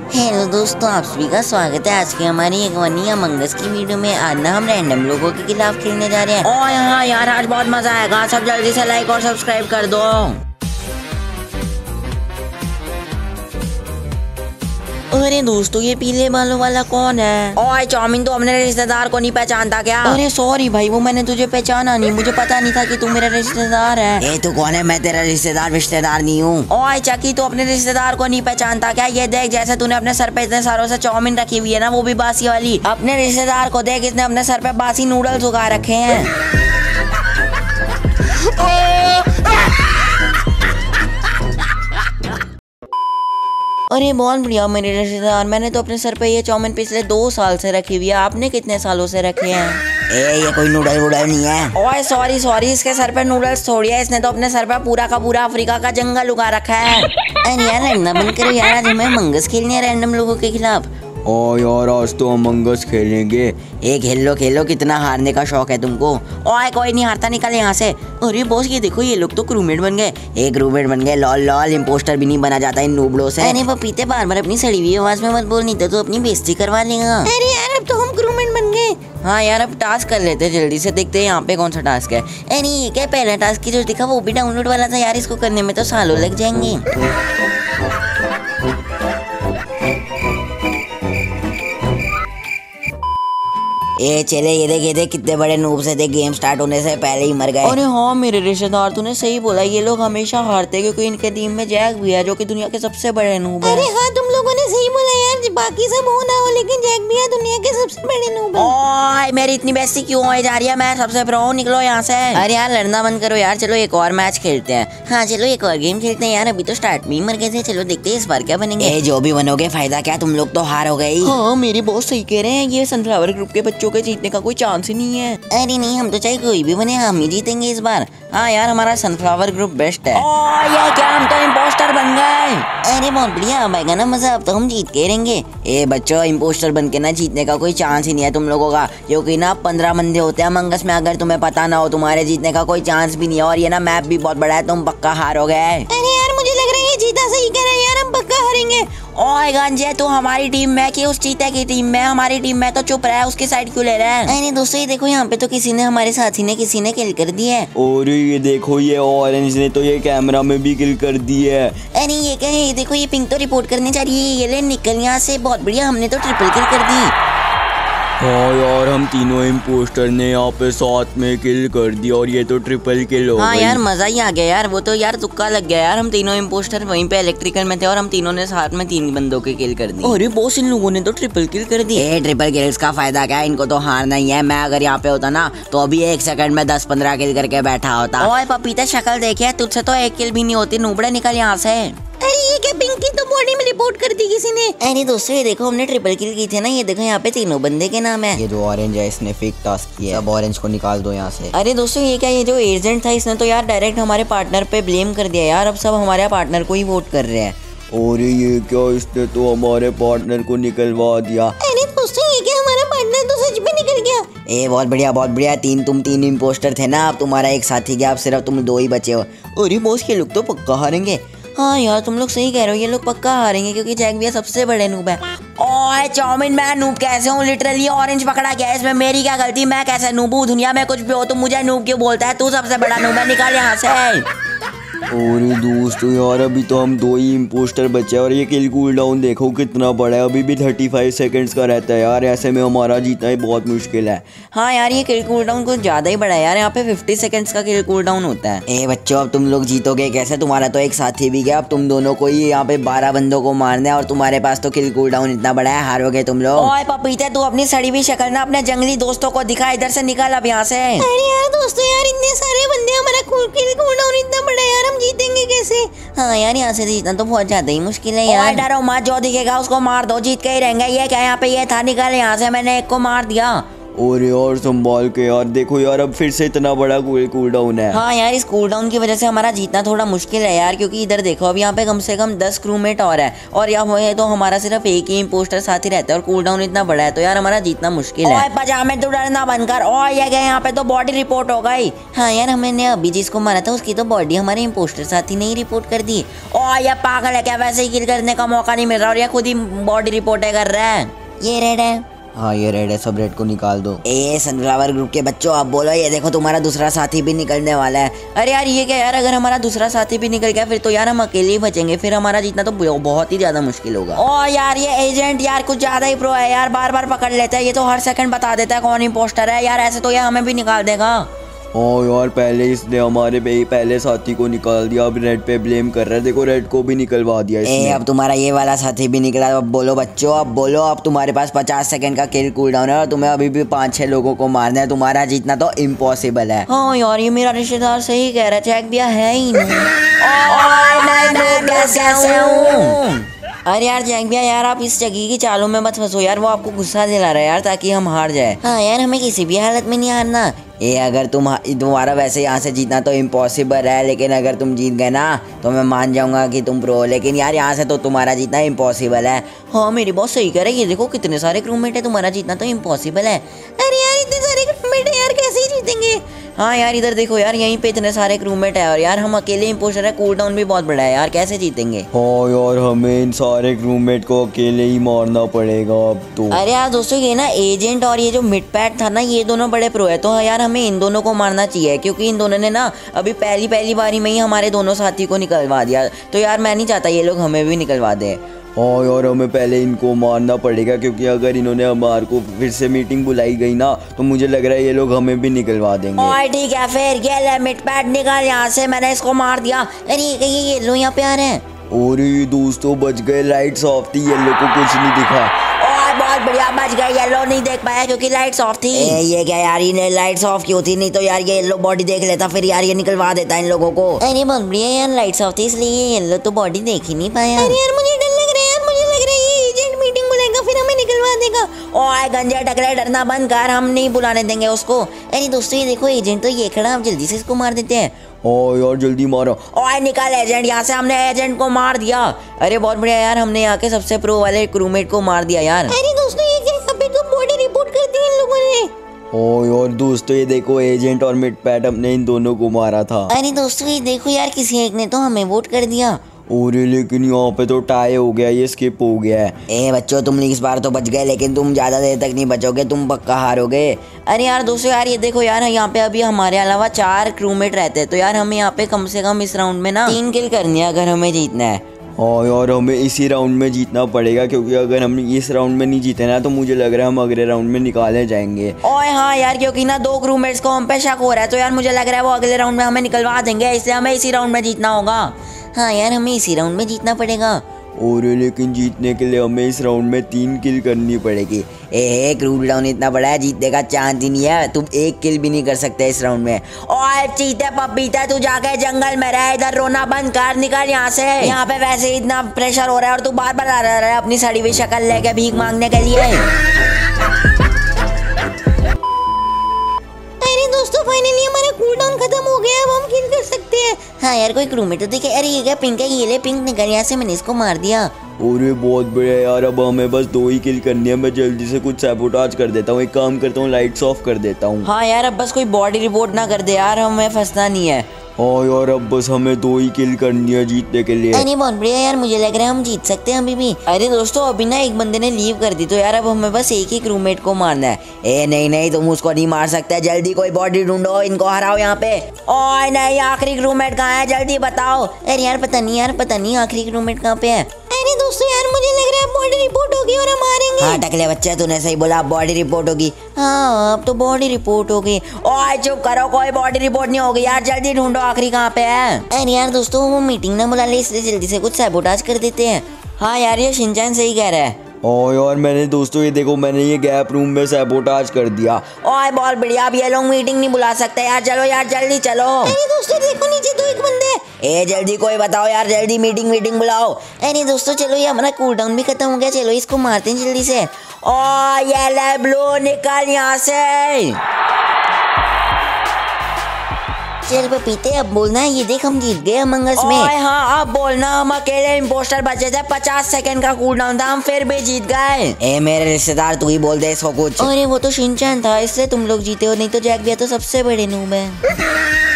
Hello दोस्तों, आप सभी का स्वागत है आज की हमारी एक वनी अमंग अस की वीडियो में। आज ना हम रैंडम लोगों के खिलाफ खेलने जा रहे हैं। और हाँ यार, आज बहुत मजा आएगा। सब जल्दी से लाइक और सब्सक्राइब कर दो। अरे दोस्तों, ये पीले बालों वाला कौन है? ओए चाउमीन, तो अपने रिश्तेदार को नहीं पहचानता क्या? अरे सॉरी भाई, वो मैंने तुझे पहचाना नहीं, मुझे पता नहीं था कि तू मेरा रिश्तेदार है। ए तू कौन है? मैं तेरा रिश्तेदार नहीं हूँ। ओए चकी, तू अपने रिश्तेदार को नहीं पहचानता क्या? ये देख, जैसे तूने अपने सर पे इतने सारों से चाउमीन रखी हुई है ना, वो भी बासी वाली। अपने रिश्तेदार को देख, इसने अपने सर पे बासी नूडल्स उगा रखे हैं। अरे बहुत बढ़िया मेरे रिश्तेदार, मैंने तो अपने सर पे ये चाउमीन पिछले 2 साल से रखी हुई है। आपने कितने सालों से रखे हैं? ये कोई नूडल वूडल नहीं है। ओए सॉरी, इसके सर पे नूडल्स थोड़ी है, इसने तो अपने सर पे पूरा का पूरा अफ्रीका का जंगल उगा रखा है। अरे यार लड़ना बंद करो यार, आज हमें मंगस खेलनी है रैंडम लोगों के खिलाफ। ओ यार, आज तो अमंग अस खेलेंगे। खेलो, कितना हारने का शौक है तुमको? ओए कोई नहीं हारता, निकल यहाँ से। अरे बॉस, ये देखो, ये लोग तो क्रूमेट बन गए। क्रूमेट बन गए? लॉल, इम्पोस्टर भी नहीं बना जाता इन नूबड़ों से। अरे पपीते, बार अपनी सड़ी हुई आवाज में मत बोल, नहीं तो अपनी बेइज्जती करवा लेगा। अरे यार, अब तो हम क्रूमेट बन गए। हाँ यार, अब टास्क कर लेते जल्दी से, देखते हैं यहाँ पे कौन सा टास्क है। अरे ये क्या पहला टास्क की जो दिखा वो भी डाउनलोड वाला था यार, इसको करने में तो सालों लग जाएंगे। चले, ये देख कितने बड़े नूब से, देख गेम स्टार्ट होने से पहले ही मर गए। अरे हाँ मेरे रिश्तेदार, तूने सही बोला, ये लोग हमेशा हारते क्योंकि इनके टीम में जैक भी है जो कि दुनिया के सबसे बड़े नूब है। अरे हाँ, तुम लोगों ने सही बोला यार, बाकी सब हो ना हो लेकिन जैक भी है दुनिया के सबसे बड़े नूब है। ओए मेरी इतनी बेइज्जती क्यों हो जा रही है? मैं सबसे प्रो हूं, निकलो यहाँ से। अरे यार लड़ना बंद करो यार, चलो एक और मैच खेलते हैं। हाँ चलो एक और गेम खेलते हैं यार, अभी तो स्टार्ट में ही मर गए थे। चलो देखते हैं इस बार क्या बनेंगे। जो भी बनोगे फायदा क्या, तुम लोग तो हार हो गई। हाँ मेरी बहुत सही कह रहे हैं, ये सनफ्लावर ग्रुप के बच्चों के जीतने का कोई चांस ही नहीं है। अरे नहीं, हम तो चाहे कोई भी बने, हम ही जीतेंगे इस बार। हाँ यार, हमारा सनफ्लावर ग्रुप बेस्ट है। ये क्या, हम तो इम्पोस्टर बन गए। अरे बहुत बढ़िया, अब आएगा ना मजा, अब तो हम जीत के रहेंगे। बच्चों, इम्पोस्टर बन के ना जीतने का कोई चांस ही नहीं है तुम लोगों का, क्योंकि ना 15 बंदे होते हैं मंगस में। अगर तुम्हें पता ना हो, तुम्हारे जीतने का कोई चांस भी नहीं है। और ये ना मैप भी बहुत बड़ा है, तुम पक्का हारोगे। अरे यार मुझे लग रहा है ये चीता सही कह रहा है यार, हम पक्का हारेंगे। ओए गांजे, तू हमारी टीम में कि उस चीते की टीम में? हमारी टीम में तो चुप रहा है, उसकी साइड क्यों ले रहा है? अरे दोस्तों, ये देखो यहाँ पे तो किसी ने, हमारे साथी ने, किसी ने किल कर दी है। और ये देखो, ये ऑरेंज ने तो ये कैमरा में भी किल कर दी है। अरे ये क्या है? ये देखो, ये पिंक तो रिपोर्ट करने जा रही है। ये ले निकल यहाँ से, बहुत बढ़िया, हमने तो ट्रिपल किल कर दी। हाँ यार, हम तीनों इम्पोस्टर ने यहाँ पे साथ में किल कर दिया और ये तो ट्रिपल किल हो गई। हाँ यार, मजा ही आ गया यार, वो तो यार तुक्का लग गया यार। हम तीनों इम्पोस्टर वहीं पे इलेक्ट्रिकल में थे और हम तीनों ने साथ में 3 बंदों के किल कर दी। अरे बॉस, इन लोगों ने तो ट्रिपल किल कर दी। ट्रिपल किल्स का फायदा क्या है? इनको तो हारना ही है। मैं अगर यहाँ पे होता ना तो अभी 1 सेकंड में 10-15 किल करके बैठा होता। ओए पपीता, शक्ल देखिए, तुझसे तो 1 किल भी नहीं होती, नूबड़े निकल यहाँ से। अरे ये क्या, पिंक की तो बॉडी में रिपोर्ट कर दी किसी ने। अरे दोस्तों, ये देखो, हमने ट्रिपल किल की थी ना, ये देखो यहाँ पे तीनों बंदे के नाम है। ये जो ऑरेंज है, इसने फेक टास्क किया है, अब ऑरेंज को निकाल दो यहाँ से। अरे दोस्तों, ये क्या, ये जो एजेंट था इसने तो यार डायरेक्ट हमारे पार्टनर पे ब्लेम कर दिया यार। अब सब हमारे पार्टनर को ही वोट कर रहे हैं। और ये क्या, इसने तो हमारे पार्टनर को निकलवा दिया। अरे दोस्तों, ये क्या, हमारा पार्टनर तो सच में निकल गया। बहुत बढ़िया, तुम 3 इम्पोस्टर थे ना, अब तुम्हारा एक साथी गया, अब सिर्फ तुम 2 ही बचे हो। अरे बॉस, ये लोग तो पक्का हारेंगे। हाँ यार, तुम लोग सही कह रहे हो, ये लोग पक्का हारेंगे क्योंकि जैक भैया सबसे बड़े नूब है। ओए चाउमीन, मैं नूब कैसे हूँ? लिटरली ऑरेंज पकड़ा गया, इसमें मेरी क्या गलती? मैं कैसे नूब हूँ? दुनिया में कुछ भी हो, तुम मुझे नूब क्यों बोलता है? तू सबसे बड़ा नूब है, निकाल यहाँ से। और दोस्तों यार, अभी तो हम 2 ही इम्पोस्टर बचे और ये किल कूल डाउन देखो कितना बड़ा है, अभी भी 35 सेकंड्स का रहता है यार। ऐसे में हमारा जीतना ही बहुत मुश्किल है। हाँ यार, ये किल कूल डाउन कुछ ज्यादा ही बड़ा है यार, यहाँ पे 50 सेकंड्स का किल कूल डाउन होता है। बच्चों, अब तुम लोग जीतोगे कैसे? तुम्हारा तो एक साथी भी गया, अब तुम दोनों को ही यहाँ पे 12 बंदों को मारना है और तुम्हारे पास तो किल कूल डाउन इतना बड़ा है, हारोगे तुम लोग। ओए पपीते, तू अपनी सड़ी हुई शक्ल ना अपने जंगली दोस्तों को दिखा, इधर से निकल अब यहाँ से। अरे यार दोस्तों, यार इतने सारे बंदे, हमारा किल कूल डाउन इतना बड़ा है यार, हम जीतेंगे कैसे? हाँ यार, यहाँ से जीतना तो बहुत ज्यादा ही मुश्किल है यार। डरो मत, जो दिखेगा उसको मार दो, जीत के ही रहेंगे। ये क्या, यहाँ पे ये था, निकल यहाँ से, मैंने एक को मार दिया। और यार संभाल के यार, देखो यार अब फिर से इतना बड़ा कूल डाउन है। हाँ यार, इस कूल डाउन की वजह से हमारा जीतना थोड़ा मुश्किल है यार, क्योंकि इधर देखो अब यहाँ पे कम से कम 10 क्रूमेट और है, और यहाँ तो हमारा सिर्फ एक ही इम्पोस्टर साथी रहता है, और कूल डाउन इतना बड़ा है, तो यार हमारा जीतना मुश्किल है। पजामे तू डरना बंद कर। और ये गए यहाँ पे तो बॉडी रिपोर्ट हो गई। हाँ यार, हमने अभी जिसको मारा था उसकी तो बॉडी हमारे इम्पोस्टर साथी ने ही रिपोर्ट कर दी। और ये पागल है क्या, वैसे ही किल करने का मौका नहीं मिल रहा और ये खुद ही बॉडी रिपोर्ट कर रहा है। ये रेड है। हाँ ये रेड है, सब रेड को निकाल दो। ए सनफ्लावर ग्रुप के बच्चों, आप बोलो, ये देखो तुम्हारा दूसरा साथी भी निकलने वाला है। अरे यार ये क्या यार, अगर हमारा दूसरा साथी भी निकल गया फिर तो यार हम अकेले ही बचेंगे, फिर हमारा जीतना तो बहुत ही ज्यादा मुश्किल होगा। ओ यार ये एजेंट यार कुछ ज्यादा ही प्रो है यार, बार बार पकड़ लेता है, ये तो हर सेकंड बता देता है कौन इम्पोस्टर है यार, ऐसे तो यार हमें भी निकाल देगा। ओ यार पहले इसने हमारे पहले साथी को निकाल दिया, अब रेड पे ब्लेम कर रहा है, देखो रेड को भी निकलवा दिया इसने। अब तुम्हारा ये वाला साथी भी निकला। अब बोलो बच्चों, अब बोलो, अब तुम्हारे पास 50 सेकंड का किल कूल डाउन है और तुम्हें अभी भी 5-6 लोगों को मारना है, तुम्हारा जीतना तो इम्पॉसिबल है। हाँ यार ये मेरा रिश्तेदार सही कह रहा है, चेक दिया है ही नहीं। अरे यार जैक भैया यार, आप इस जगह की चालों में मत फंसो यार, वो आपको गुस्सा दिला रहा है यार, ताकि हम हार जाए। हाँ यार, हमें किसी भी हालत में नहीं हारना। ये अगर तुम्हारा वैसे यहाँ से जीतना तो इम्पॉसिबल है, लेकिन अगर तुम जीत गए ना तो मैं मान जाऊंगा कि तुम प्रो, लेकिन यार यहाँ से तो तुम्हारा जीतना इम्पॉसिबल है। हाँ मेरी बॉस सही कह रही है, ये देखो कितने सारे क्रूमेट है, तुम्हारा जीतना तो इम्पॉसिबल है। अरे यार इतने सारे क्रूमेट है यार, कैसे ही जीतेंगे। हाँ यार इधर देखो यार, यहीं पे इतने सारे क्रूमेट है और यार हम अकेले इम्पोस्टर है, कूल डाउन भी बहुत बड़ा है यार, कैसे जीतेंगे। हाँ यार हमें इन सारे क्रूमेट को अकेले ही मारना पड़ेगा अब तो। अरे यार दोस्तों, ये ना एजेंट और ये जो मिड पैड था ना, ये दोनों बड़े प्रो है, तो यार हमें इन दोनों को मारना चाहिए, क्योंकि इन दोनों ने ना अभी पहली बारी में ही हमारे दोनों साथी को निकलवा दिया, तो यार मैं नहीं चाहता ये लोग हमें भी निकलवा दे। हाँ यार हमें पहले इनको मारना पड़ेगा, क्योंकि अगर इन्होंने हमारे को फिर से मीटिंग बुलाई गई ना तो मुझे लग रहा है ये लोग हमें भी निकलवा देंगे। और ठीक है फिर, ये ले मिड पैड निकाल यहाँ से, मैंने इसको मार दिया। अरे ये लो यहाँ पे आ रहे हैं। और ये दोस्तों बच गए, लाइट्स ऑफ थी, येलो को कुछ नहीं दिखा। और बहुत बढ़िया बच गए, येलो नहीं देख पाया क्योंकि लाइट्स ऑफ थी। ये क्या यार, इन्हें लाइट्स ऑफ क्यों थी, नहीं तो यार ये येलो बॉडी देख लेता, फिर यार ये निकलवा देता इन लोगों को। अरे बहुत बढ़िया यार, लाइट्स ऑफ थी इसलिए ये येलो तो बॉडी देख ही नहीं पाया। अरे यार मुझे डर लग रहा है यार, मुझे लग रहा है ये एजेंट मीटिंग बुलाएगा फिर हमें निकलवा देगा। ओए गंजे टकले, डरना बंद कर, हम नहीं बुलाने देंगे उसको। अरे दोस्तों ये देखो एजेंट तो ये खड़ा, आप जल्दी से इसको मार देते हैं। ओ यार जल्दी मारो। ओए निकाल एजेंट यहाँ से, हमने एजेंट को मार दिया। अरे बहुत बढ़िया यार, हमने यहाँ के सबसे प्रो वाले क्रूमेट को मार दिया यार। अरे दोस्तों ये क्या, अभी तो बॉडी रिपोर्ट कर दी इन लोगों ने। ओ यार दोस्तों ये देखो, एजेंट और मिड पैड हमने इन दोनों को मारा था। अरे दोस्तों ये देखो यार, किसी एक ने तो हमें वोट कर दिया। और लेकिन यहाँ पे तो टाई हो गया, ये स्किप हो गया है। ए बच्चों, तुम इस बार तो बच गए, लेकिन तुम ज्यादा देर तक नहीं बचोगे, तुम पक्का हारोगे। अरे यार दोस्तों यार, ये देखो यार, यहाँ पे अभी हमारे अलावा 4 क्रूमेट रहते हैं, तो यार हमें यहाँ पे कम से कम इस राउंड में ना 3 किल करनी है अगर हमें जीतना है। हाँ यार हमें इसी राउंड में जीतना पड़ेगा, क्योंकि अगर हम इस राउंड में नहीं जीते ना तो मुझे लग रहा है हम अगले राउंड में निकाले जाएंगे। ओए हाँ यार, क्योंकि ना 2 क्रूमेट्स को हम पे शक हो रहा है, तो यार मुझे लग रहा है वो अगले राउंड में हमें निकलवा देंगे, इसलिए हमें इसी राउंड में जीतना होगा। हाँ यार हमें इसी राउंड में जीतना पड़ेगा। और लेकिन जीतने के लिए हमें इस राउंड में 3 किल करनी पड़ेगी। कूल डाउन इतना बड़ा है, जीतने का चांस ही नहीं है, तुम 1 किल भी नहीं कर सकते इस राउंड में। ओए चीते पपीता, तू जाके जंगल में रह, इधर रोना बंद कर, निकल यहाँ से। यहाँ पे वैसे इतना प्रेशर हो रहा है और तू बार बार आ रहा है अपनी सड़ी हुई शक्ल लेके भीख मांगने के लिए। दोस्तों फाइनली हमारा कूल डाउन खत्म हो गया, अब हम किल कर सकते हैं। हाँ यार कोई क्रूमेट तो देखे। अरे ये क्या पिंक है, ये ले पिंक निकल यहाँ से, मैंने इसको मार दिया। अरे बहुत बढ़िया यार, अब हमें बस 2 ही किल करनी है। मैं जल्दी से कुछ सैबोटाज कर देता हूँ, एक काम करता हूँ लाइट्स ऑफ कर देता हूँ। हाँ यार अब बस कोई बॉडी रिपोर्ट ना कर दे यार, हमें फंसना नहीं है। हाँ यार अब बस हमें 2 ही किल करनी है जीतने के लिए। अरे बहुत बढ़िया यार, मुझे लग रहा है हम जीत सकते हैं अभी भी। अरे दोस्तों अभी ना एक बंदे ने लीव कर दी, तो यार अब हमें बस एक ही क्रूमेट को मारना है। नहीं तुम उसको नहीं मार सकते, जल्दी कोई बॉडी ढूंढो, इनको हराओ यहाँ पे। ओए नहीं, आखिरी क्रूमेट कहाँ है, जल्दी बताओ। अरे यार पता नहीं आखिरी क्रूमेट कहाँ पे है। अरे दोस्तों यार मुझे लग रहा है बॉडी रिपोर्ट होगी और हम मारेंगे। हाँ टकले बच्चे, तूने सही बोला, बॉडी रिपोर्ट होगी। हाँ अब तो बॉडी रिपोर्ट हो गई। ओए चुप करो, कोई बॉडी रिपोर्ट नहीं होगी यार, जल्दी ढूंढो आखिरी कहाँ पे है। अरे यार दोस्तों वो मीटिंग ना बुला ले, इसलिए जल्दी से कुछ सैबोटाज कर देते हैं। हाँ यार ये शिनचैन सही कह रहा है। ओ यार मैंने दोस्तों ये देखो, मैंने ये गैप रूम में सैबोटाज कर दिया। ओए बहुत बढ़िया, अब ये लोग मीटिंग नहीं बुला सकते यार, चलो यार जल्दी चलो। अरे दोस्तों देखो नीचे तो एक बंदे। ए जल्दी कोई बताओ यार, जल्दी मीटिंग बुलाओ। अरे दोस्तों चलो, ये हमारा कूलडाउन भी खत्म हो गया, चलो इसको मारते हैं जल्दी से। ओ ये ले ब्लू, निकल यहाँ से। चल पपीते, अब बोलना है। ये देख हम जीत गए अमंग अस में। ओए हाँ अब बोलना, हम अकेले इम्पोस्टर बचे थे, 50 सेकंड का कूलडाउन था, हम फिर भी जीत गए। ए मेरे रिश्तेदार, तू ही बोल दे इसको कुछ। अरे वो तो शिनचैन था, इसलिए तुम लोग जीते हो, नहीं तो जैक भी तो सबसे बड़े नूब है।